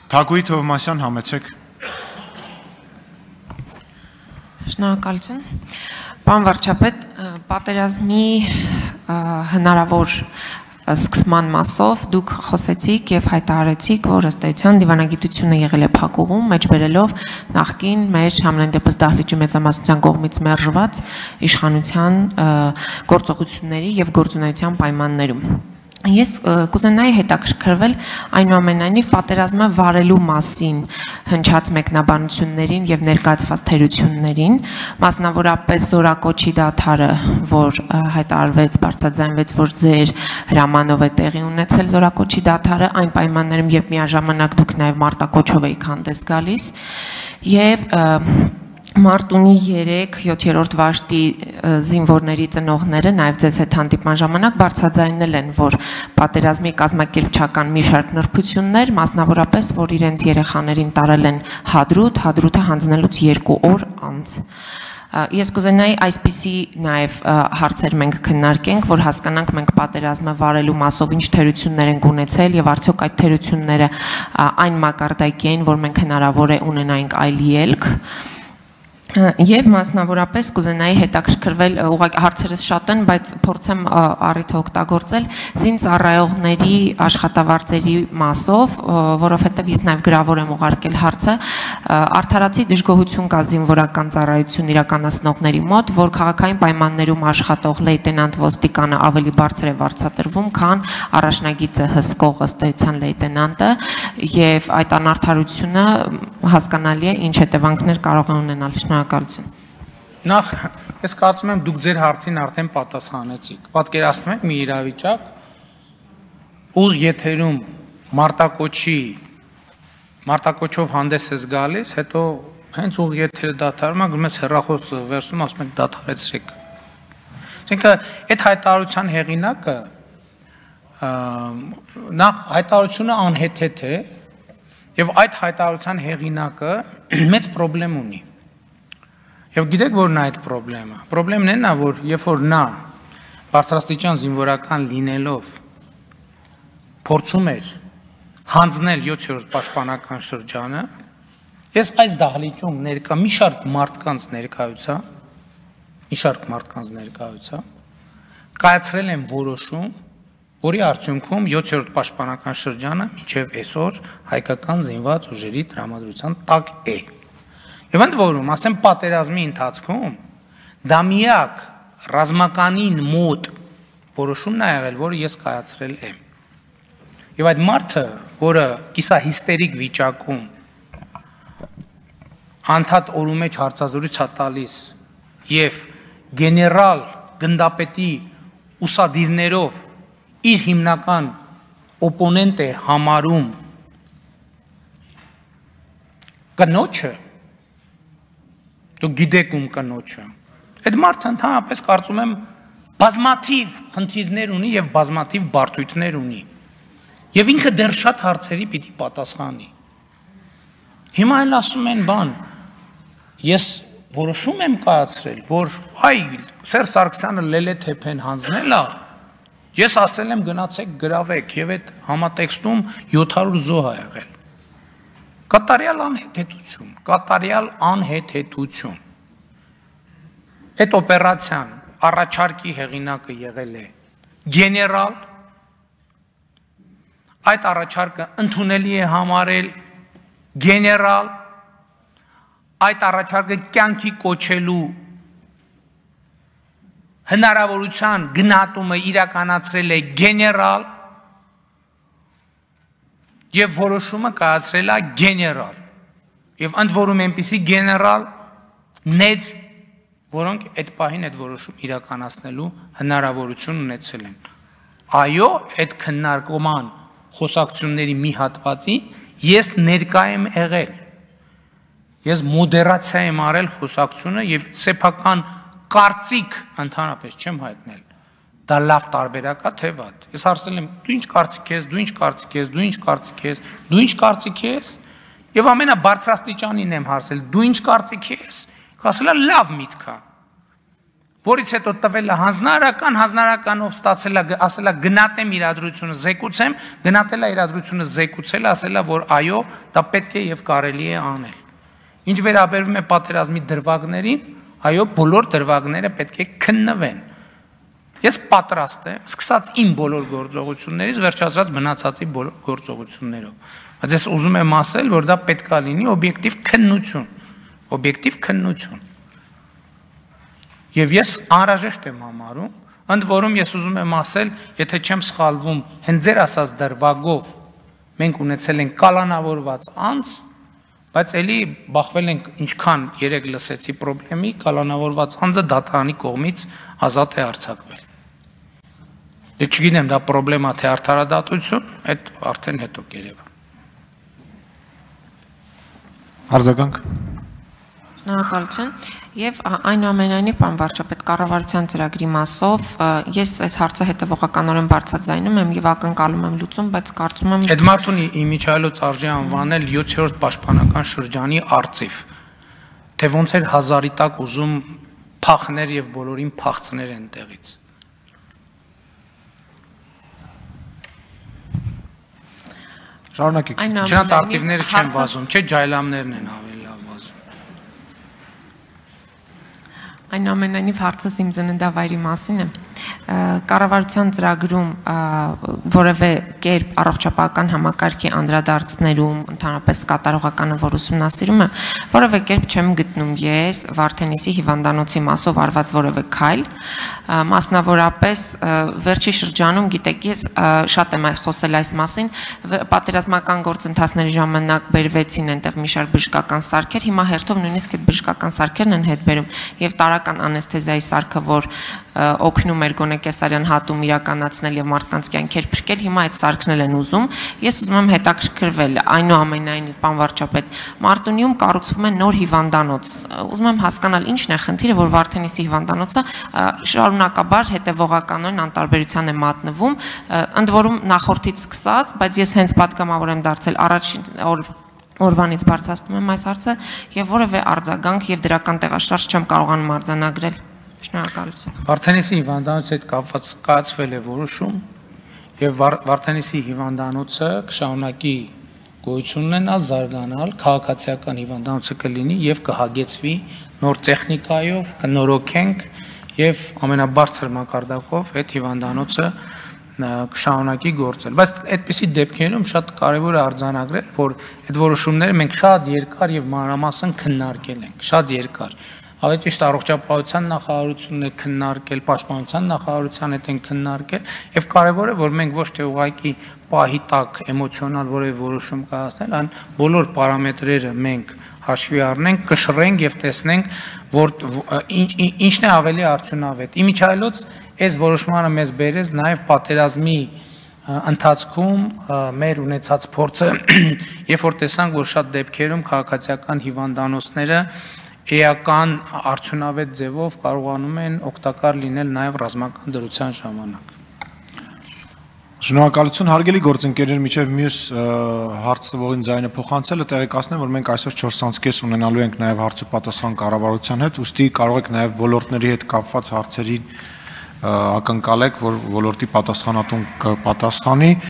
Թագուհի Թովմասյան, համեցեք։ Շնորհակալություն։ Պարոն վարչապետ, պատերազմի հնարավոր սկսման մասով դուք խոսեցիք եւ հայտարարեցիք, որ ըստ էության դիվանագիտությունը եղել է փակուղում, մեջբերելով նախկին մեր համենայն դեպս դահլիճի մեծամասնության կողմից մերժված իշխանության գործողությունների եւ գործունեության պայմաններում։ Ես կուզենայի հետաքրքրվել այնուամենայնիվ պատերազմը վարելու մասին հնչած մեկնաբանություններին եւ ներկայացված թերություններին, մասնավորապես Զորակոչի դադարը, որ հայտարարվեց, բարձրաձայնվեց, որ ձեր հրամանով է տեղի ունեցել Զորակոչի դադարը, այն պայմաններում, երբ միաժամանակ դուք նաեւ մարտակոչով եք հանդես գալիս, եւ Մարտունի 3-7-րդ վաշտի զինվորների ծնողները նաև ձեզ հետ հանդիպման ժամանակ բարձրաձայնել են, որ պատերազմի կազմակերպչական մի շարք նրբություններ, մասնավորապես, որ իրենց երեխաներին տարել են հադրութ, հադրութը հանձնելուց 2 օր անց։ Ես կուզենայի այսպիսի նաև հարցեր մենք քննարկենք, որ հասկանանք մենք պատերազմը վարելու մասով ինչ թերություններ ենք ունեցել եւ արդյոք այդ թերությունները այն մակարդակի են, որ մենք հնարավոր է ունենայինք այլ ելք։ Եվ մասնավորապես կուզենայի հետաքրքրվել, ուղղակի հարցերս շատ են, բայց փորձեմ առիթը օգտագործել զինծառայողների աշխատավարձերի մասով, որովհետև ես նաև գրավոր եմ ուղարկել հարցը, արդարացի դժգոհություն կա զինվորական ծառայություն իրականացնողների մոտ, որ քաղաքային պայմաններում աշխատող լեյտենանտ ոստիկանը ավելի բարձր է վարձատրվում, քան առաջնագիծը հսկող ըստ էության լեյտենանտը, եւ այդ անարդարությունը հասկանալի է, ինչ հետևանքներ կարող է ունենալ։ Շնորհակալություն։ Նախ, ես կարծում եմ դուք ձեր հարցին արդեն պատասխանեցիք։ Պատկերացնում եք մի իրավիճակ, ուղիղ եթերում մարտակոչով հանդես ես գալիս, հետո հենց ուղիղ եթերը դադարում է, գնում ես հեռախոսը վերցնում, ասում եք դադարեցրեք։ Այսինքն, այդ հայտարարության հեղինակը նախ հայտարարությունը անհեթեթ է, եւ այդ հայտարարության հեղինակը մեծ խնդրեմ ունի։ Եվ գիտեք որն է այդ խնդրեմը։ Խնդրեմն է նա, որ երբ որ նա բարձրաստիճան զինվորական լինելով փորձում էր հանձնել 7-րդ պաշտպանական շրջանը, ես այս դահլիճում ներկա մի շարք մարդկանց ներկայությամբ կայացրել եմ որոշում, որի արդյունքում 7-րդ պաշտպանական շրջանը մինչև այսօր հայկական զինված ուժերի տրամադրության տակ է։ Եվ ընդ որում, ասեմ, պատերազմի ընթացքում դա միակ ռազմականին մոտ որոշումն է եղել, որը ես կայացրել եմ։ Եվ այդ մարդը, որը կիսահիստերիկ վիճակում անդադ օրու մեջ հարցազրույց է տալիս եւ գեներալ գնդապետի ուսադիրներով իր հիմնական օպոնենտ է համարում կնոջը, դուք գիտեք ում կնոջը, այդ մարդը ընդհանրապես կարծում եմ բազմաթիվ խնդիրներ ունի եւ բազմաթիվ բարդույթներ ունի եւ ինքը դեռ շատ հարցերի պիտի պատասխանի։ Հիմա էլ ասում են բան, ես որոշում եմ կայացրել, որ այ Սերժ Սարգսյանը լելեթեփեն հանձնել է, ես ասել եմ գնացեք գրավեք եւ այդ համատեքստում 700 զոհ է եղել։ Կատարյալ անհեթեթություն։ Այդ օպերացիան առաջարկի հեղինակը եղել է գեներալ, այդ առաջարկը ընդունելի է համարել գեներալ, այդ առաջարկը կյանքի կոչելու հնարավորության գնահատումը իրականացրել է գեներալ եւ որոշումը կայացրել է գեներալ։ Եվ ընդ որում այնպիսի գեներալներ, որոնք այդ պահին այդ որոշում իրականացնելու հնարավորություն ունեցել են։ Այո, այդ քննարկման խոսակցությունների մի հատվածին ես ներկա եմ եղել։ Ես մոդերացիա եմ արել խոսակցությունը եւ սեփական կարծիք ընդհանրապես չեմ հայտնել։ Դա լավ տարբերակ է թե վատ։ Ես հարցնել եմ, դու ինչ կարծիք ես, դու ինչ կարծիք ես, դու ինչ կարծիք ես, դու ինչ կարծիք ես, եւ ամենաբարձրաստիճանին եմ հարցել, դու ինչ կարծիք ես։ Ասել է լավ միտք է։ որից հետո տվել է հանձնարարականով ստացել է, ասել է գնատեմ իրադրությունը զեկուցեմ, գնատել է իրադրությունը զեկուցել, ասել է, որ այո, դա պետք է եւ կարելի է անել։ Ինչ վերաբերվում է պատերազմի դրվագներին, այո, բոլոր դրվագները պետք է քննվեն։ Ես պատրաստ եմ, սկսած իմ բոլոր գործողություններից, վերջացրած մնացածի բոլոր գործողություններով։ Բայց ես ուզում եմ ասել, որ դա պետք է լինի օբյեկտիվ քննություն։ Եվ ես անհրաժեշտ եմ համարում, ընդ որում ես ուզում եմ ասել, եթե չեմ սխալվում, հենց ձեր ասած դրվագով մենք ունեցել ենք կալանավորված անձ, բայց էլի բախվել ենք ինչքան երեք լսեցի պրոբլեմի, կալանավորված անձը դատարանի կողմից ազատ է արձակվել։ Դե չգիտեմ, դա պրոբլեմա թե արդարադատություն, այդ արդեն հետո կերևա։ Արձագանք։ Շնորհակալություն։ Եվ այնուամենայնիվ, պարոն վարչապետ, կառավարության ծրագրի մասով ես այս հարցը հետևողականորեն բարձրաձայնում եմ եւ ակնկալում եմ լուծում, բայց կարծում եմ Այդ մարդուն իմիջայլոց արժի անվանել 7-րդ պաշտպանական շրջանի արծիվ, թե ոնց էր 1000-ի տակ ուզում փախներ եւ բոլորին փախցներ այնտեղից։ Շարունակեք։ Չնայած արծիվները չեն վազում, չէ, ջայլամներն են ավելի լավ վազում։ Այնուամենայնիվ հարցս իմ ծննդավայրի մասին է։ Կառավարության ծրագրում որևէ կերպ առողջապահական համակարգի անդրադարձներում, ընդհանրապես կատարողականը, որ ուսումնասիրում եմ, որևէ կերպ չեմ գտնում ես Վարդենիսի հիվանդանոցի մասով արված որևէ քայլ, մասնավորապես վերջի շրջանում, գիտեք, ես շատ եմ խոսել այս մասին, պատերազմական գործընթացների ժամանակ բերվեցին այնտեղ մի շարք բժշկական սարքեր, հիմա հերթով նույնիսկ այդ բժշկական սարքերն են հետ բերում եւ տարական անեսթեզիայի սարքը, որ օգնում էր գոնե կեսարյան հատում իրականացնել եւ մարդկանց կյանքեր փրկել, հիմա այդ սարքն են ուզում։ Ես ուզում եմ հետաքրքրվել, այնուամենայնիվ, պարոն վարչապետ, Մարտունիում կառուցվում է նոր հիվանդանոց։ Ուզում եմ հասկանալ ինչն է խնդիրը, որ Վարդենիսի հիվանդանոցը շարունակաբար հետևողականորեն անտարբերության է մատնվում, ընդ որում նախորդից սկսած, բայց ես հենց պատգամավոր եմ դարձել առաջին օրվանից բարձրացնում եմ այս հարցը եւ որևէ արձագանք եւ դրական տեղաշարժ չեմ կարողանում արձանագրել։ Շնորհակալություն։ Վարդենիսի հիվանդանոցի հետ կապված կայացվել է որոշում եւ Վարդենիսի հիվանդանոցը կշարունակի գոյություն ունենալ, զարգանալ, քաղաքացիական հիվանդանոցը կլինի եւ կհագեցվի նոր տեխնիկայով, կնորոգենք եւ ամենաբարձր մակարդակով այդ հիվանդանոցը կշարունակի գործել, բայց այդպիսի դեպքերում շատ կարևոր է արձանագրել, որ այդ որոշումները մենք շատ երկար եւ մանրամասն քննարկել ենք, շատ երկար։ Ավելի ճիշտ առողջապահության նախարարությունն է քննարկել, պաշտպանության նախարարության հետ են քննարկել եւ կարեւոր է, որ մենք ոչ թե ուղղակի պահի տակ էմոցիոնալ որևէ որոշում կայացնել, այլ բոլոր պարամետրերը մենք հաշվի առնենք, կշռենք եւ տեսնենք, որ ինչն է ավելի արդյունավետ։ Իմիջայլոց այս որոշմանը մեզ բերեց նաեւ պատերազմի ընթացքում մեր ունեցած փորձը, երբ որ տեսանք, որ շատ դեպքերում քաղաքացիական հիվանդանոցները էական արդյունավետ ձևով կարողանում են օգտակար լինել նաև ռազմական դրության ժամանակ։ Շնորհակալություն, հարգելի գործընկերներ, միջև մյուս հարց տվողին ձայնը փոխանցելը տեղեկացնեմ, որ մենք այսօր 4:30 ունենալու ենք նաև հարց ու պատասխան կառավարության հետ, ուստի կարող եք նաև ոլորտների հետ կապված հարցերի ակնկալեք, որ ոլորտի պատասխանատուն կպատասխանի։